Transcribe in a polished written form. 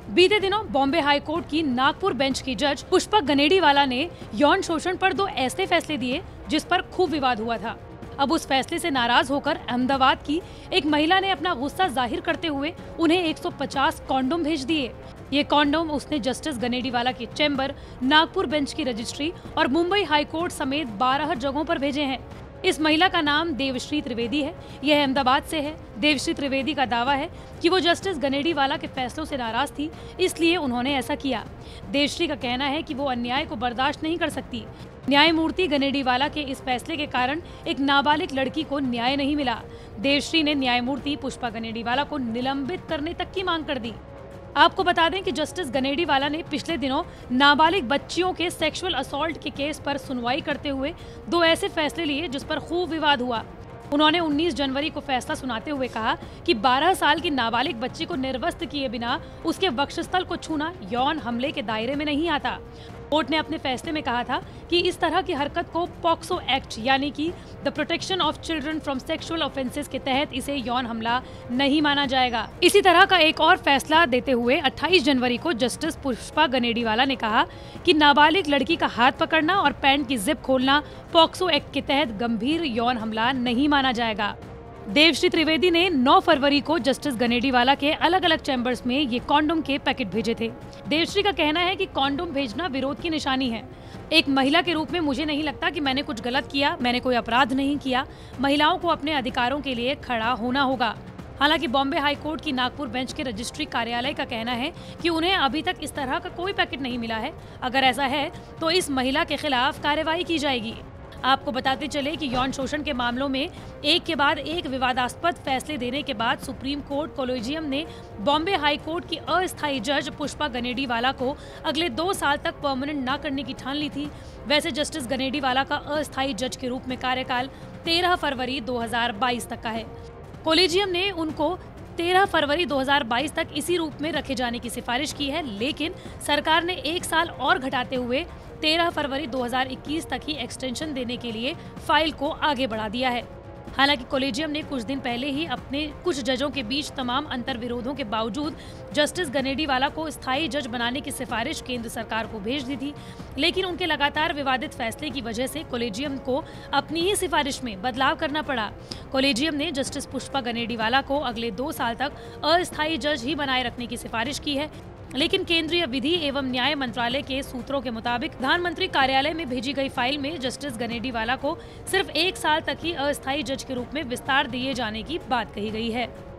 बीते दिनों Bombay high court की नागपुर बेंच की जज पुष्पा गनेडीवाला ने यौन शोषण पर 2 ऐसे फैसले दिए जिस पर खूब विवाद हुआ था। अब उस फैसले से नाराज होकर अहमदाबाद की एक महिला ने अपना गुस्सा जाहिर करते हुए उन्हें 150 कॉन्डोम भेज दिए। ये कॉन्डोम उसने जस्टिस गनेडीवाला के चैम्बर, नागपुर बेंच की रजिस्ट्री और मुंबई हाई कोर्ट समेत 12 जगहों पर भेजे हैं। इस महिला का नाम देवश्री त्रिवेदी है। यह अहमदाबाद से है। देवश्री त्रिवेदी का दावा है कि वो जस्टिस गनेडीवाला के फैसलों से नाराज थी, इसलिए उन्होंने ऐसा किया। देवश्री का कहना है कि वो अन्याय को बर्दाश्त नहीं कर सकती। न्यायमूर्ति गनेडीवाला के इस फैसले के कारण एक नाबालिग लड़की को न्याय नहीं मिला। देवश्री ने न्यायमूर्ति पुष्पा गनेडीवाला को निलंबित करने तक की मांग कर दी। आपको बता दें कि जस्टिस गनेडीवाला ने पिछले दिनों नाबालिग बच्चियों के सेक्सुअल असॉल्ट के केस पर सुनवाई करते हुए 2 ऐसे फैसले लिए जिस पर खूब विवाद हुआ। उन्होंने 19 जनवरी को फैसला सुनाते हुए कहा कि 12 साल की नाबालिग बच्ची को निर्वस्त्र किए बिना उसके वक्षस्थल को छूना यौन हमले के दायरे में नहीं आता। कोर्ट ने अपने फैसले में कहा था कि इस तरह की हरकत को पॉक्सो एक्ट यानी कि the protection of children from sexual offences के तहत इसे यौन हमला नहीं माना जाएगा। इसी तरह का एक और फैसला देते हुए 28 जनवरी को जस्टिस पुष्पा गनेडीवाला ने कहा कि नाबालिग लड़की का हाथ पकड़ना और पैंट की जिप खोलना पॉक्सो एक्ट के तहत गंभीर यौन हमला नहीं माना जाएगा। देवश्री त्रिवेदी ने 9 फरवरी को जस्टिस गनेडीवाला के अलग अलग चैम्बर्स में ये कॉन्डोम के पैकेट भेजे थे। देवश्री का कहना है कि कॉन्डोम भेजना विरोध की निशानी है। एक महिला के रूप में मुझे नहीं लगता कि मैंने कुछ गलत किया, मैंने कोई अपराध नहीं किया। महिलाओं को अपने अधिकारों के लिए खड़ा होना होगा। हालांकि बॉम्बे हाई कोर्ट की नागपुर बेंच के रजिस्ट्री कार्यालय का कहना है कि उन्हें अभी तक इस तरह का कोई पैकेट नहीं मिला है। अगर ऐसा है तो इस महिला के खिलाफ कार्रवाई की जाएगी। आपको बताते चले कि यौन शोषण के मामलों में एक के बाद एक विवादास्पद फैसले देने के बाद सुप्रीम कोर्ट कोलेजियम ने बॉम्बे हाई कोर्ट की अस्थायी जज पुष्पा गनेडीवाला को अगले 2 साल तक परमानेंट न करने की ठान ली थी। वैसे जस्टिस गनेडीवाला का अस्थायी जज के रूप में कार्यकाल 13 फरवरी 2022 तक का है। कोलेजियम ने उनको 13 फरवरी 2022 तक इसी रूप में रखे जाने की सिफारिश की है, लेकिन सरकार ने 1 साल और घटाते हुए 13 फरवरी 2021 तक ही एक्सटेंशन देने के लिए फाइल को आगे बढ़ा दिया है। हालांकि कोलेजियम ने कुछ दिन पहले ही अपने कुछ जजों के बीच तमाम अंतर विरोधों के बावजूद जस्टिस गनेडीवाला को स्थायी जज बनाने की सिफारिश केंद्र सरकार को भेज दी थी, लेकिन उनके लगातार विवादित फैसले की वजह से कोलेजियम को अपनी ही सिफारिश में बदलाव करना पड़ा। कोलेजियम ने जस्टिस पुष्पा गनेडीवाला को अगले 2 साल तक अस्थायी जज ही बनाए रखने की सिफारिश की है, लेकिन केंद्रीय विधि एवं न्याय मंत्रालय के सूत्रों के मुताबिक प्रधानमंत्री कार्यालय में भेजी गई फाइल में जस्टिस गनेडीवाला को सिर्फ 1 साल तक ही अस्थायी जज के रूप में विस्तार दिए जाने की बात कही गई है।